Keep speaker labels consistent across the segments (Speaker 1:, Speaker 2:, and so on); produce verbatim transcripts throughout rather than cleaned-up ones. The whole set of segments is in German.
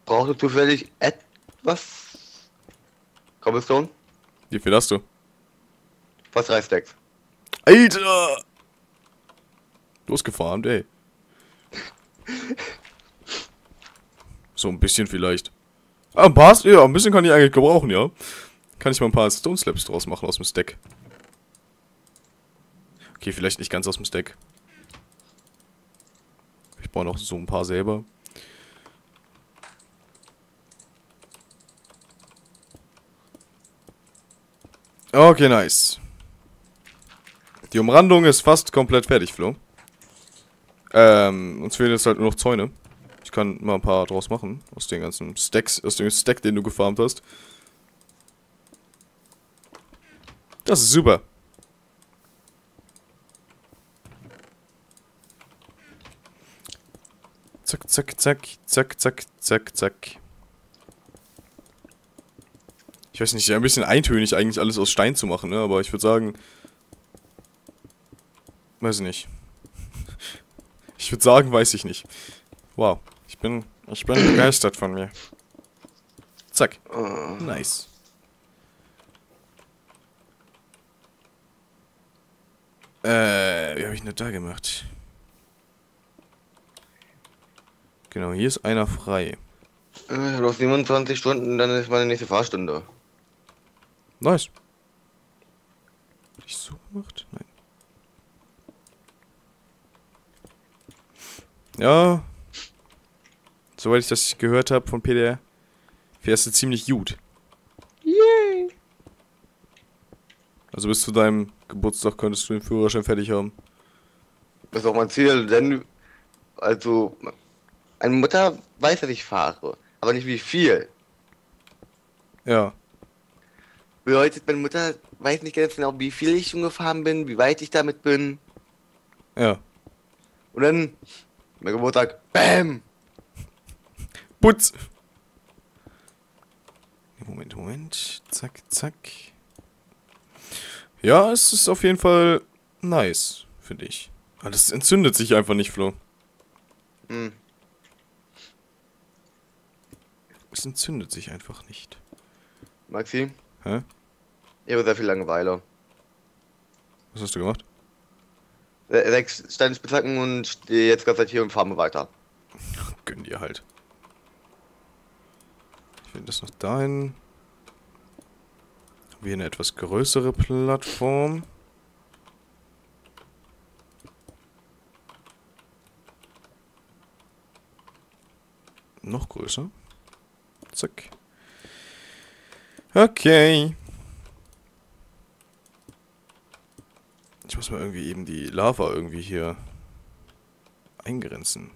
Speaker 1: Brauchst du zufällig etwas Cobblestone?
Speaker 2: Wie viel hast du?
Speaker 1: Fast drei Stacks.
Speaker 2: Alter! Losgefarmt, ey. So ein bisschen vielleicht. Ah, ein paar, ja, ein bisschen kann ich eigentlich gebrauchen, ja. Kann ich mal ein paar Stone Slabs draus machen aus dem Stack. Okay, vielleicht nicht ganz aus dem Stack. Ich baue noch so ein paar selber. Okay, nice. Die Umrandung ist fast komplett fertig, Flo. Ähm, uns fehlen jetzt halt nur noch Zäune. Ich kann mal ein paar draus machen. Aus den ganzen Stacks, aus dem Stack, den du gefarmt hast. Das ist super. Zack, zack, zack, zack, zack, zack, zack. Ich weiß nicht, ja, ein bisschen eintönig eigentlich alles aus Stein zu machen, ne? Aber ich würde sagen... Weiß ich nicht. Ich würde sagen, weiß ich nicht. Wow. Ich bin... Ich bin begeistert von mir. Zack. Nice. Äh, wie habe ich denn da gemacht? Genau, hier ist einer frei.
Speaker 1: Äh, noch siebenundzwanzig Stunden, dann ist meine nächste Fahrstunde.
Speaker 2: Nice. Hab ich so gemacht? Nein. Ja. Soweit ich das gehört habe von P D R, fährst du ziemlich gut.
Speaker 1: Yay!
Speaker 2: Also bis zu deinem Geburtstag könntest du den Führerschein fertig haben.
Speaker 1: Das ist auch mein Ziel, denn, also, meine Mutter weiß, dass ich fahre, aber nicht wie viel.
Speaker 2: Ja.
Speaker 1: Bedeutet, meine Mutter weiß nicht ganz genau, wie viel ich schon gefahren bin, wie weit ich damit bin.
Speaker 2: Ja.
Speaker 1: Und dann, mein Geburtstag, BÄM!
Speaker 2: Putz! Moment, Moment. Zack, zack. Ja, es ist auf jeden Fall nice, finde ich. Aber das entzündet sich einfach nicht, Flo.
Speaker 1: Hm.
Speaker 2: Es entzündet sich einfach nicht.
Speaker 1: Maxi,
Speaker 2: Hä?
Speaker 1: ich habe sehr viel Langeweile.
Speaker 2: Was hast du gemacht?
Speaker 1: Se- Sechs Steinspitzhacken und stehe jetzt ganz hier und farme weiter.
Speaker 2: Gönn dir halt. Ich will das noch dahin. Haben wir eine etwas größere Plattform. Noch größer. Zack. Okay. Ich muss mal irgendwie eben die Lava irgendwie hier eingrenzen.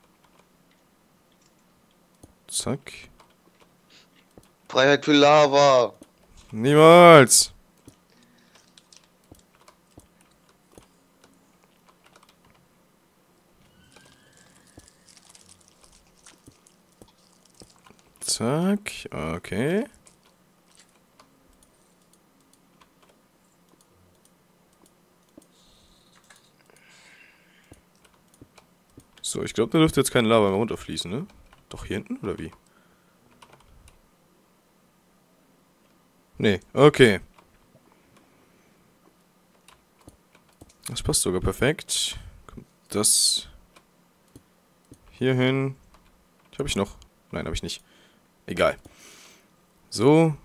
Speaker 2: Zack.
Speaker 1: Freiheit für Lava!
Speaker 2: Niemals! Zack. Okay. So, ich glaube, da dürfte jetzt keine Lava mehr runterfließen, ne? Doch hier hinten, oder wie? Nee, okay. Das passt sogar perfekt. Kommt das hier hin. Habe ich noch? Nein, habe ich nicht. Egal. So.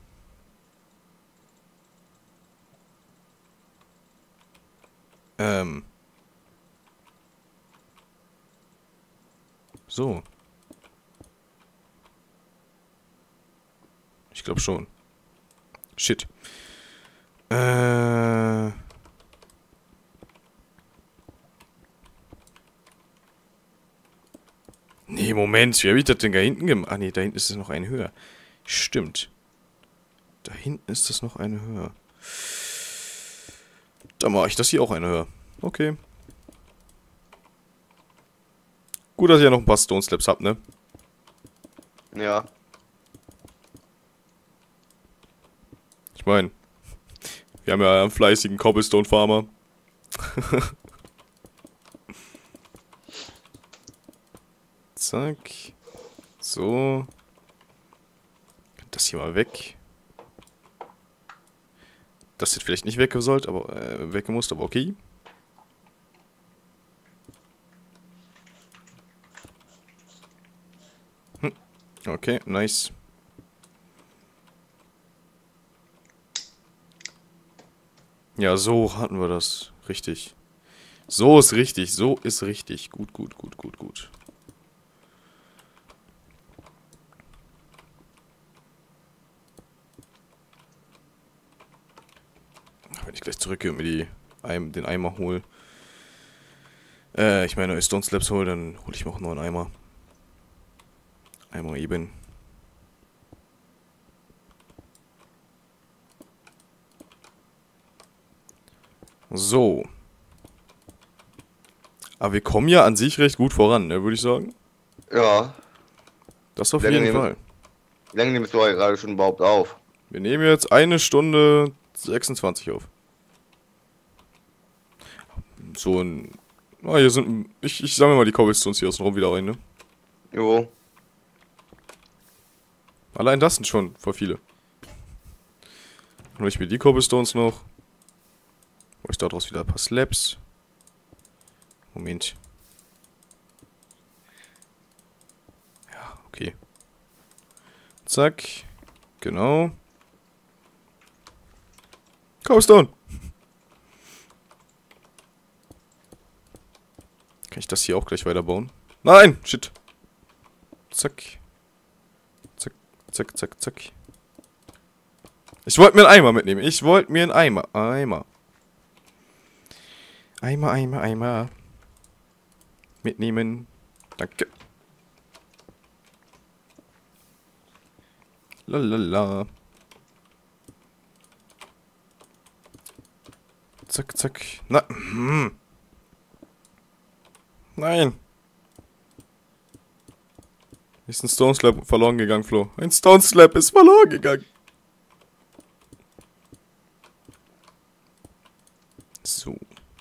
Speaker 2: Ähm. So. Ich glaube schon. Shit. Äh. Nee, Moment. Wie habe ich das denn da hinten gemacht? Ah, nee, da hinten ist es noch eine höher. Stimmt. Da hinten ist das noch eine höher. Dann mache ich das hier auch eine höher. Okay. Gut, dass ich ja noch ein paar Stone Slabs hab, ne?
Speaker 1: Ja.
Speaker 2: Ich meine, wir haben ja einen fleißigen Cobblestone Farmer. Zack. So. Das hier mal weg. Das hätte vielleicht nicht weggesollt, aber äh, weggemusst, aber okay. Hm. Okay, nice. Ja, so hatten wir das. Richtig. So ist richtig, so ist richtig. Gut, gut, gut, gut, gut. Wenn ich gleich zurückgehe und mir die, Eim, den Eimer hole. Äh, ich meine, Stone Slabs hole, dann hole ich mir auch einen neuen Eimer. Eimer eben. So. Aber wir kommen ja an sich recht gut voran, ne, würde ich sagen.
Speaker 1: Ja.
Speaker 2: Das auf
Speaker 1: Wie lange
Speaker 2: jeden
Speaker 1: nehmen-
Speaker 2: Fall.
Speaker 1: Wie lange nimmst du gerade schon überhaupt auf?
Speaker 2: Wir nehmen jetzt eine Stunde sechsundzwanzig auf. So ein... Ah, hier sind... Ich, ich sammle mal die Cobblestones hier außen rum wieder rein, ne?
Speaker 1: Jo.
Speaker 2: Allein das sind schon voll viele. Dann hole ich mir die Cobblestones noch. Hol ich daraus wieder ein paar Slabs. Moment. Ja, okay. Zack. Genau. Cobblestone! Kann ich das hier auch gleich weiterbauen? Nein! Shit. Zack. Zack, zack, zack, zack. Ich wollte mir einen Eimer mitnehmen. Ich wollte mir einen Eimer. Eimer. Eimer, Eimer, Eimer. Mitnehmen. Danke. Lalala. Zack, zack. Na, hm. Nein. Ist ein Stone Slab verloren gegangen, Flo. Ein Stone Slab ist verloren gegangen. So.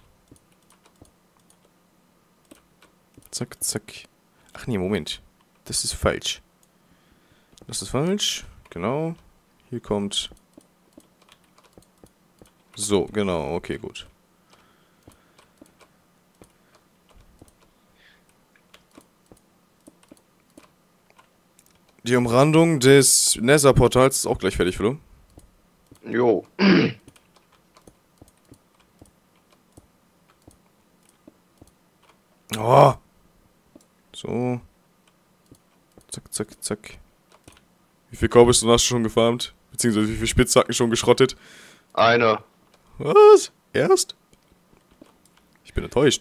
Speaker 2: Zack, zack. Ach nee, Moment. Das ist falsch. Das ist falsch. Genau. Hier kommt... So, genau. Okay, gut. Die Umrandung des Nether-Portals ist auch gleich fertig, Flo.
Speaker 1: Jo.
Speaker 2: Oh. So. Zack, zack, zack. Wie viel Cobblestone hast du schon gefarmt? Beziehungsweise wie viele Spitzhacken schon geschrottet?
Speaker 1: Eine.
Speaker 2: Was? Erst? Ich bin enttäuscht.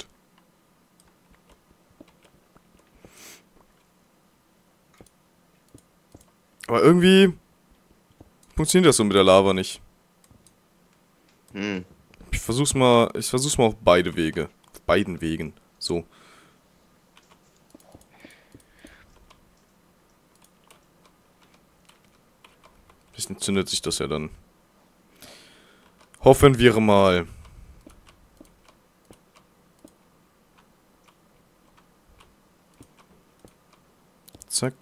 Speaker 2: Aber irgendwie funktioniert das so mit der Lava nicht.
Speaker 1: Hm.
Speaker 2: Ich versuch's mal, ich versuch's mal auf beide Wege. Auf beiden Wegen. So. Bisschen zündet sich das ja dann. Hoffen wir mal. Zack.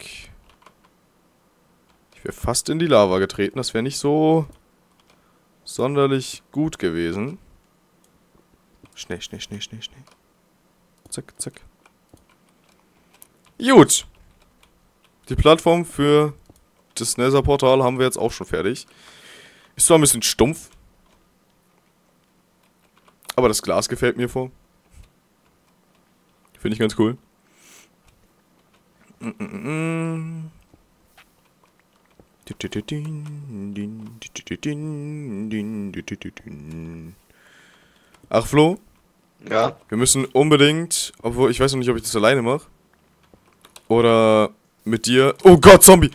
Speaker 2: Ich wäre fast in die Lava getreten. Das wäre nicht so sonderlich gut gewesen. Schnell, schnell, schnell, schnell, schnell. Zack, zack. Gut. Die Plattform für das Nether-Portal haben wir jetzt auch schon fertig. Ist zwar ein bisschen stumpf. Aber das Glas gefällt mir vor. Finde ich ganz cool. Ach, Flo?
Speaker 1: Ja.
Speaker 2: Wir müssen unbedingt, obwohl ich weiß noch nicht, ob ich das alleine mache. Oder mit dir. Oh Gott, Zombie!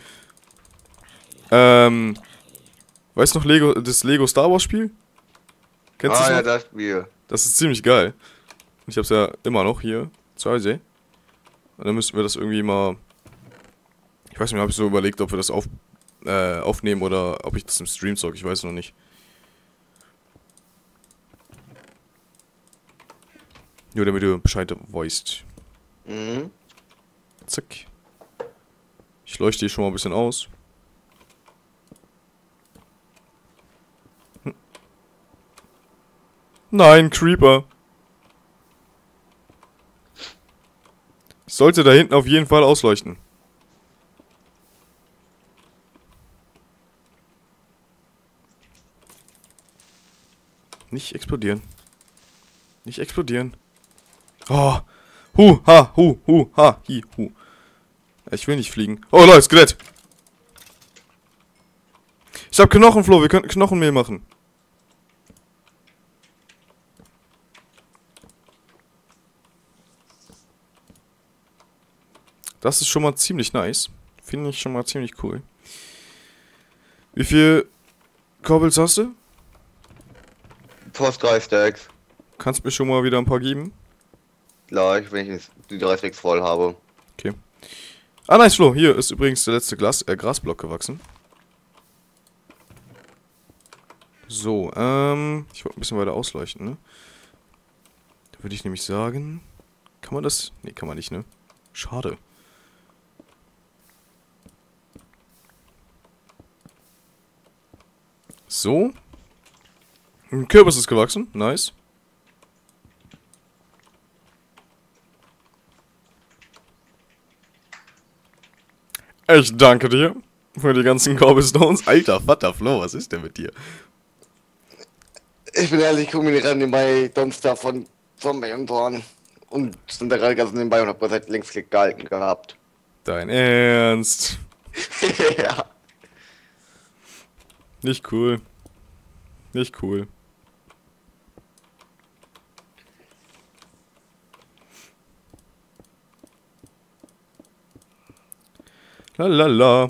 Speaker 2: Ähm. Weißt du noch Lego, das Lego Star Wars Spiel? Kennst du
Speaker 1: Ah
Speaker 2: das
Speaker 1: ja,
Speaker 2: noch?
Speaker 1: das Spiel.
Speaker 2: Das ist ziemlich geil. Ich hab's ja immer noch hier zu Hause. Und dann müssten wir das irgendwie mal. Ich weiß nicht, habe ich so überlegt, ob wir das auf, äh, aufnehmen oder ob ich das im Stream zeige. Ich weiß noch nicht. Nur damit du Bescheid weißt.
Speaker 1: Mhm.
Speaker 2: Zack. Ich leuchte hier schon mal ein bisschen aus. Hm. Nein, Creeper. Ich sollte da hinten auf jeden Fall ausleuchten. Nicht explodieren. Nicht explodieren. Oh. Hu, ha, hu, hu, ha, hi, hu. Ich will nicht fliegen. Oh, Leute, Skelett. Ich hab Knochenfloh, wir könnten Knochenmehl machen. Das ist schon mal ziemlich nice. Finde ich schon mal ziemlich cool. Wie viel Cobbles hast du?
Speaker 1: Fast drei Stacks.
Speaker 2: Kannst mir schon mal wieder ein paar geben?
Speaker 1: Gleich, wenn ich die drei Stacks voll habe.
Speaker 2: Okay. Ah, nice, Flo. Hier ist übrigens der letzte Glas, äh, Grasblock gewachsen. So, ähm... ich wollte ein bisschen weiter ausleuchten, ne? Da würde ich nämlich sagen... Kann man das... Ne, kann man nicht, ne? Schade. So. Ein Kürbis ist gewachsen. Nice. Ich danke dir für die ganzen Cobblestones. Alter Vater Flo, was ist denn mit dir?
Speaker 1: Ich bin ehrlich, ich gucke mir gerade nebenbei Donster von Zombie und Dorn. Und sind da gerade ganz nebenbei und hab gerade Linksklick gehalten gehabt.
Speaker 2: Dein Ernst?
Speaker 1: Ja.
Speaker 2: Nicht cool. Nicht cool. Lalala.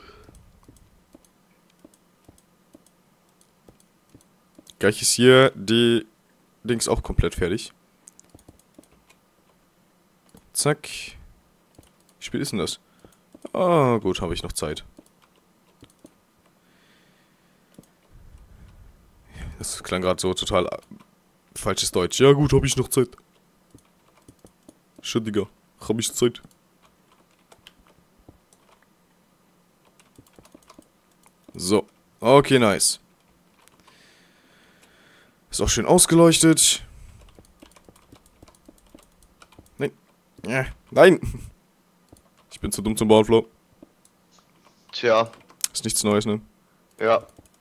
Speaker 2: Gleich ist hier die Dings auch komplett fertig. Zack. Wie spät ist denn das? Ah, gut, habe ich noch Zeit. Das klang gerade so total falsches Deutsch. Ja gut, habe ich noch Zeit. Shit, Digga. Hab ich Zeit. So. Okay, nice. Ist auch schön ausgeleuchtet. Nein. Ja. Nein. Ich bin zu dumm zum Bauen, Flo.
Speaker 1: Tja.
Speaker 2: Ist nichts Neues, ne?
Speaker 1: Ja.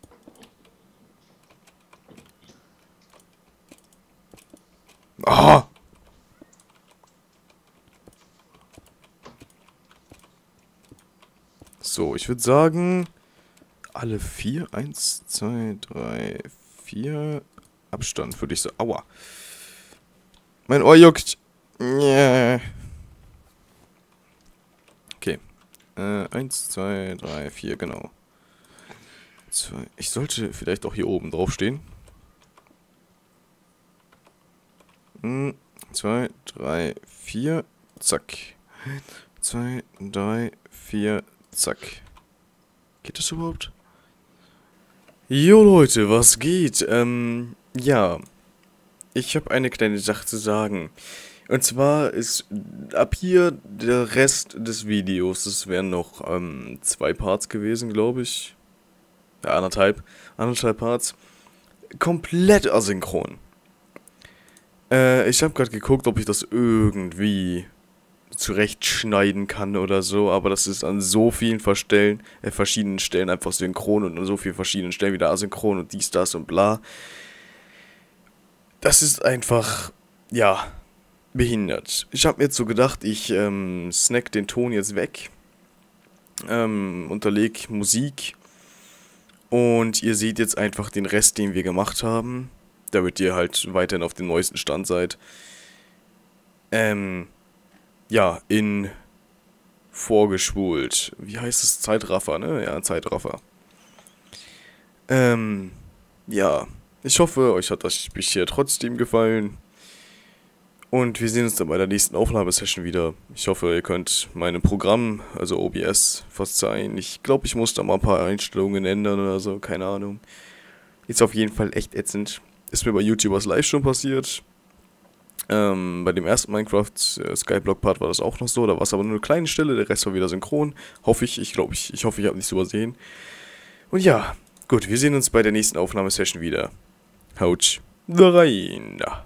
Speaker 2: Ah! So, ich würde sagen, alle vier, eins, zwei, drei, vier, Abstand würde ich so, aua. Mein Ohr juckt. Yeah. Okay, äh, eins, zwei, drei, vier, genau. Zwei. Ich sollte vielleicht auch hier oben drauf stehen. zwei, drei, vier, zack. zwei, drei, vier, zack. Geht das überhaupt? Jo Leute, was geht? Ähm, ja. Ich habe eine kleine Sache zu sagen. Und zwar ist ab hier der Rest des Videos, es wären noch ähm, zwei Parts gewesen, glaube ich. Ja, anderthalb. Anderthalb Parts. Komplett asynchron. Äh, ich habe gerade geguckt, ob ich das irgendwie zurechtschneiden kann oder so, aber das ist an so vielen Verstellen, äh, verschiedenen Stellen einfach synchron und an so vielen verschiedenen Stellen wieder asynchron und dies, das und bla. Das ist einfach, ja, behindert. Ich habe mir jetzt so gedacht, ich ähm, snack den Ton jetzt weg, ähm, unterleg Musik und ihr seht jetzt einfach den Rest, den wir gemacht haben, damit ihr halt weiterhin auf dem neuesten Stand seid. Ähm, ja, in vorgespult. Wie heißt es? Zeitraffer, ne? Ja, Zeitraffer. Ähm, ja. Ich hoffe, euch hat das hier trotzdem gefallen. Und wir sehen uns dann bei der nächsten Aufnahmesession wieder. Ich hoffe, ihr könnt meinem Programm, also O B S, verzeihen. Ich glaube, ich muss da mal ein paar Einstellungen ändern oder so, keine Ahnung. Ist auf jeden Fall echt ätzend. Ist mir bei YouTubers Live schon passiert. Ähm, bei dem ersten Minecraft äh, Skyblock Part war das auch noch so, da war es aber nur eine kleine Stelle, der Rest war wieder synchron. Hoffe ich, ich glaube, ich, ich hoffe, ich habe nichts übersehen. Und ja, gut, wir sehen uns bei der nächsten Aufnahmesession wieder. Haut rein!